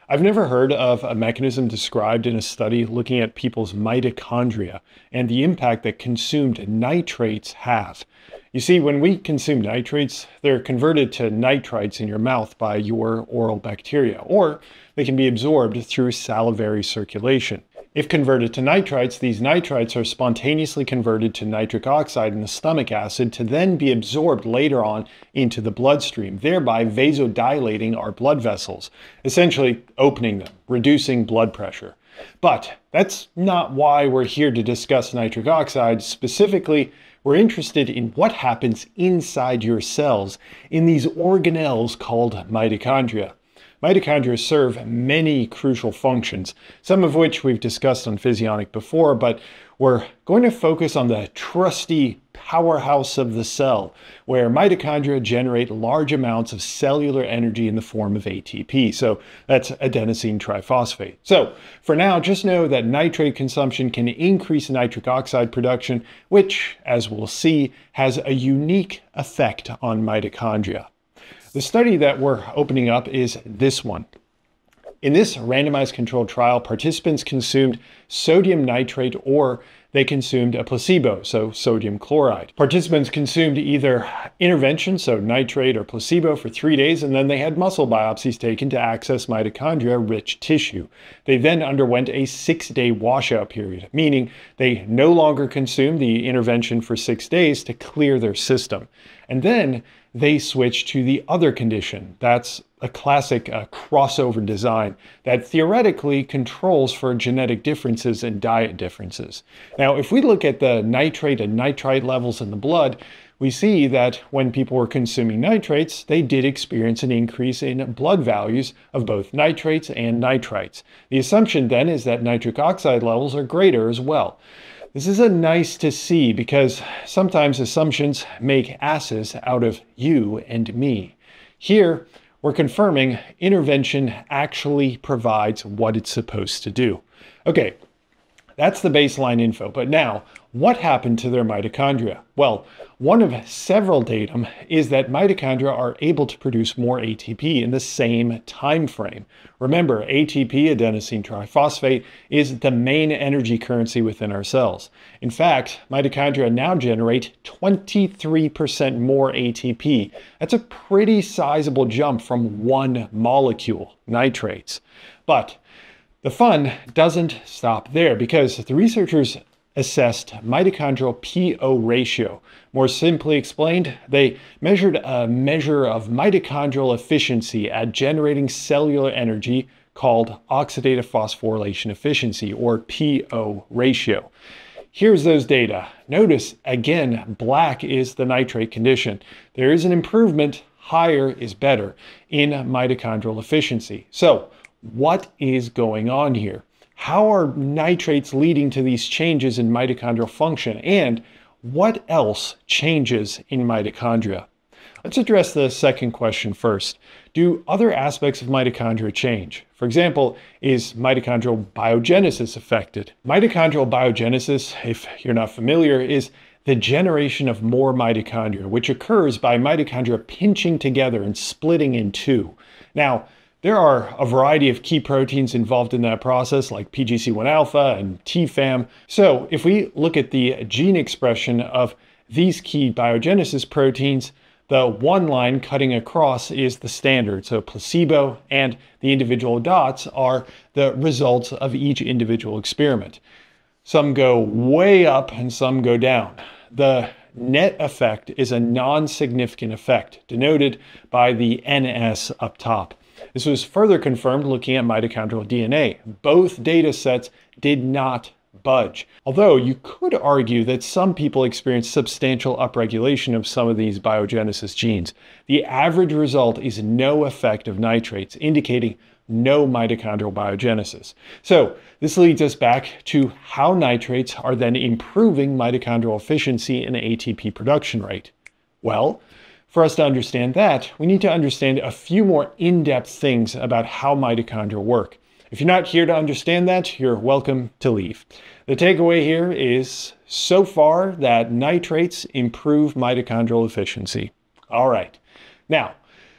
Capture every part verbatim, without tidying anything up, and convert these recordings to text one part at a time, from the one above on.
I've never heard of a mechanism described in a study looking at people's mitochondria and the impact that consumed nitrates have. You see, when we consume nitrates, they're converted to nitrites in your mouth by your oral bacteria, or they can be absorbed through salivary circulation. If converted to nitrites, these nitrites are spontaneously converted to nitric oxide in the stomach acid to then be absorbed later on into the bloodstream, thereby vasodilating our blood vessels, essentially opening them, reducing blood pressure. But that's not why we're here to discuss nitric oxide. Specifically, we're interested in what happens inside your cells in these organelles called mitochondria. Mitochondria serve many crucial functions, some of which we've discussed on Physionic before, but we're going to focus on the trusty powerhouse of the cell, where mitochondria generate large amounts of cellular energy in the form of A T P. So that's adenosine triphosphate. So for now, just know that nitrate consumption can increase nitric oxide production, which, as we'll see, has a unique effect on mitochondria. The study that we're opening up is this one. In this randomized controlled trial, participants consumed sodium nitrate or they consumed a placebo, so sodium chloride. Participants consumed either intervention, so nitrate or placebo, for three days, and then they had muscle biopsies taken to access mitochondria-rich tissue. They then underwent a six-day washout period, meaning they no longer consumed the intervention for six days to clear their system. And then they switched to the other condition. That's a classic uh, crossover design that theoretically controls for genetic differences and diet differences. Now, if we look at the nitrate and nitrite levels in the blood, we see that when people were consuming nitrates, they did experience an increase in blood values of both nitrates and nitrites. The assumption then is that nitric oxide levels are greater as well. This is a nice to see because sometimes assumptions make asses out of you and me. Here, we're confirming intervention actually provides what it's supposed to do. Okay, that's the baseline info, but now, what happened to their mitochondria? Well, one of several datum is that mitochondria are able to produce more A T P in the same time frame. Remember, A T P, adenosine triphosphate, is the main energy currency within our cells. In fact, mitochondria now generate twenty-three percent more A T P. That's a pretty sizable jump from one molecule, nitrates. But the fun doesn't stop there because the researchers assessed mitochondrial P O ratio. More simply explained, they measured a measure of mitochondrial efficiency at generating cellular energy called oxidative phosphorylation efficiency, or P O ratio. Here's those data. Notice, again, black is the nitrate condition. There is an improvement, higher is better, in mitochondrial efficiency. So, what is going on here? How are nitrates leading to these changes in mitochondrial function? And what else changes in mitochondria? Let's address the second question first. Do other aspects of mitochondria change? For example, is mitochondrial biogenesis affected? Mitochondrial biogenesis, if you're not familiar, is the generation of more mitochondria, which occurs by mitochondria pinching together and splitting in two. Now, there are a variety of key proteins involved in that process, like P G C one alpha and T FAM. So if we look at the gene expression of these key biogenesis proteins, the one line cutting across is the standard, so placebo, and the individual dots are the results of each individual experiment. Some go way up and some go down. The net effect is a non-significant effect, denoted by the N S up top. This was further confirmed looking at mitochondrial D N A. Both data sets did not budge. Although you could argue that some people experience substantial upregulation of some of these biogenesis genes. The average result is no effect of nitrates, indicating no mitochondrial biogenesis. So this leads us back to how nitrates are then improving mitochondrial efficiency and A T P production rate. Well, for us to understand that, we need to understand a few more in-depth things about how mitochondria work. If you're not here to understand that, you're welcome to leave. The takeaway here is, so far, that nitrates improve mitochondrial efficiency. All right. Now,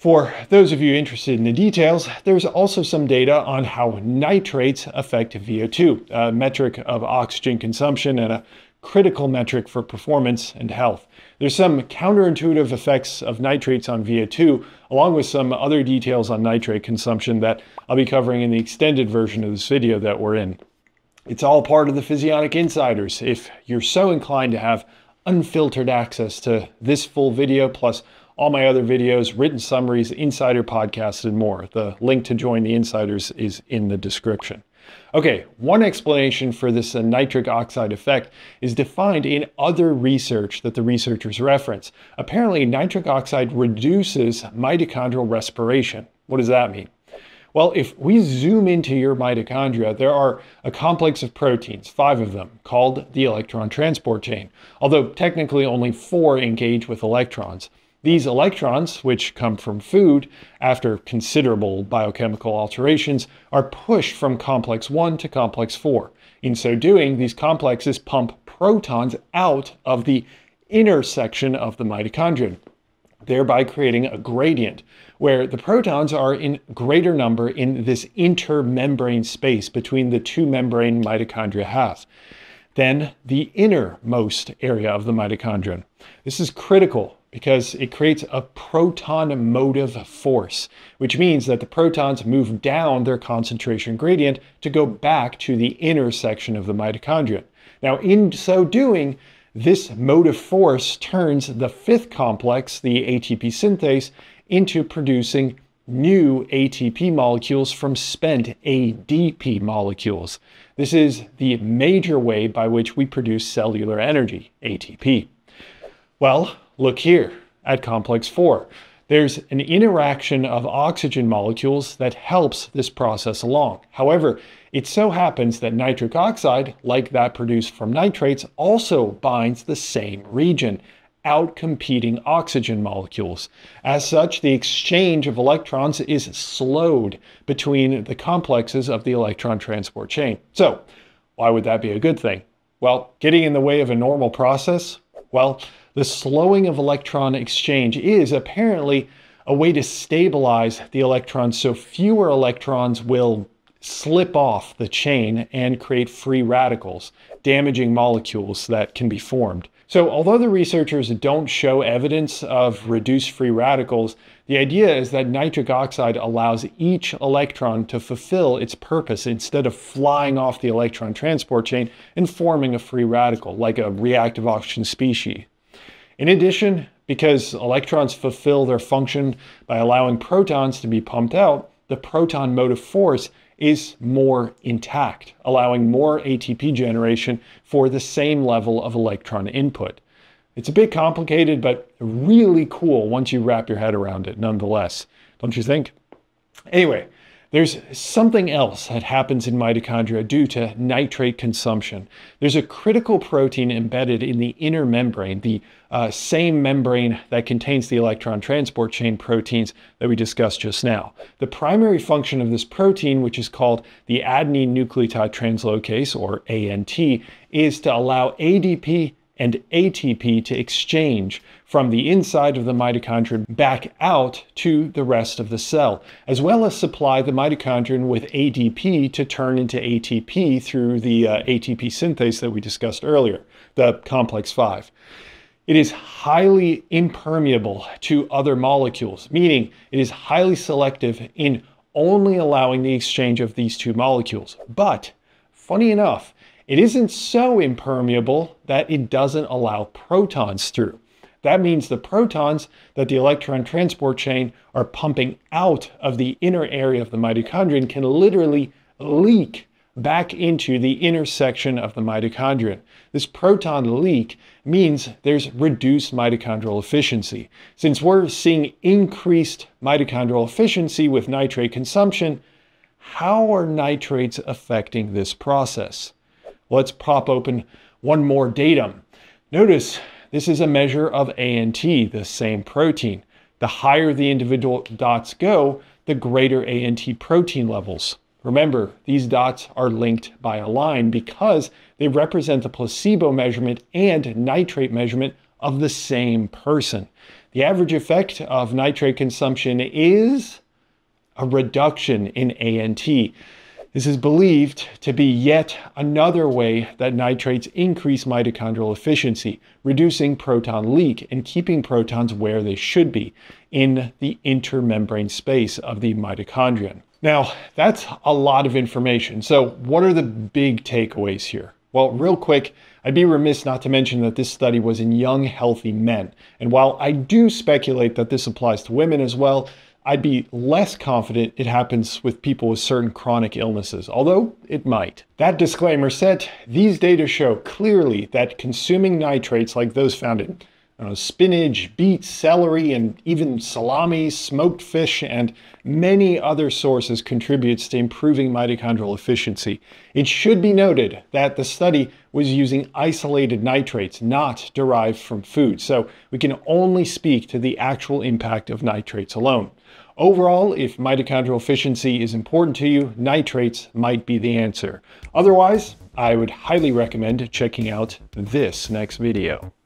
For those of you interested in the details, there's also some data on how nitrates affect V O two, a metric of oxygen consumption and a critical metric for performance and health. There's some counterintuitive effects of nitrates on V O two, along with some other details on nitrate consumption that I'll be covering in the extended version of this video that we're in. It's all part of the Physionic Insiders. If you're so inclined to have unfiltered access to this full video, plus all my other videos, written summaries, insider podcasts, and more. The link to join the insiders is in the description. Okay, one explanation for this uh, nitric oxide effect is defined in other research that the researchers reference. Apparently, nitric oxide reduces mitochondrial respiration. What does that mean? Well, if we zoom into your mitochondria, there are a complex of proteins, five of them, called the electron transport chain, although technically only four engage with electrons. These electrons, which come from food, after considerable biochemical alterations, are pushed from complex one to complex four. In so doing, these complexes pump protons out of the inner section of the mitochondrion, thereby creating a gradient, where the protons are in greater number in this intermembrane space between the two membrane mitochondria halves than the innermost area of the mitochondrion. This is critical because it creates a proton motive force, which means that the protons move down their concentration gradient to go back to the inner section of the mitochondrion. Now, in so doing, this motive force turns the fifth complex, the A T P synthase, into producing new A T P molecules from spent A D P molecules. This is the major way by which we produce cellular energy, A T P. Well, look here at complex four. There's an interaction of oxygen molecules that helps this process along. However, it so happens that nitric oxide, like that produced from nitrates, also binds the same region, outcompeting oxygen molecules. As such, the exchange of electrons is slowed between the complexes of the electron transport chain. So, why would that be a good thing? Well, getting in the way of a normal process? Well, the slowing of electron exchange is apparently a way to stabilize the electrons so fewer electrons will slip off the chain and create free radicals, damaging molecules that can be formed. So although the researchers don't show evidence of reduced free radicals, the idea is that nitric oxide allows each electron to fulfill its purpose instead of flying off the electron transport chain and forming a free radical, like a reactive oxygen species. In addition, because electrons fulfill their function by allowing protons to be pumped out, the proton motive force is more intact, allowing more A T P generation for the same level of electron input. It's a bit complicated, but really cool once you wrap your head around it nonetheless, don't you think? Anyway, there's something else that happens in mitochondria due to nitrate consumption. There's a critical protein embedded in the inner membrane, the uh, same membrane that contains the electron transport chain proteins that we discussed just now. The primary function of this protein, which is called the adenine nucleotide translocase, or A N T, is to allow A D P and A T P to exchange from the inside of the mitochondrion back out to the rest of the cell, as well as supply the mitochondrion with A D P to turn into A T P through the uh, A T P synthase that we discussed earlier, the complex five. It is highly impermeable to other molecules, meaning it is highly selective in only allowing the exchange of these two molecules. But, funny enough, it isn't so impermeable that it doesn't allow protons through. That means the protons that the electron transport chain are pumping out of the inner area of the mitochondrion can literally leak back into the inner section of the mitochondrion. This proton leak means there's reduced mitochondrial efficiency. Since we're seeing increased mitochondrial efficiency with nitrate consumption, how are nitrates affecting this process? Let's pop open one more datum. Notice this is a measure of A N T, the same protein. The higher the individual dots go, the greater A N T protein levels. Remember, these dots are linked by a line because they represent the placebo measurement and nitrate measurement of the same person. The average effect of nitrate consumption is a reduction in A N T. This is believed to be yet another way that nitrates increase mitochondrial efficiency, reducing proton leak and keeping protons where they should be, in the intermembrane space of the mitochondrion. Now, that's a lot of information. So what are the big takeaways here? Well, real quick, I'd be remiss not to mention that this study was in young, healthy men. And while I do speculate that this applies to women as well, I'd be less confident it happens with people with certain chronic illnesses, although it might. That disclaimer set, these data show clearly that consuming nitrates like those found in uh, spinach, beets, celery, and even salami, smoked fish, and many other sources contributes to improving mitochondrial efficiency. It should be noted that the study was using isolated nitrates, not derived from food, so we can only speak to the actual impact of nitrates alone. Overall, if mitochondrial efficiency is important to you, nitrates might be the answer. Otherwise, I would highly recommend checking out this next video.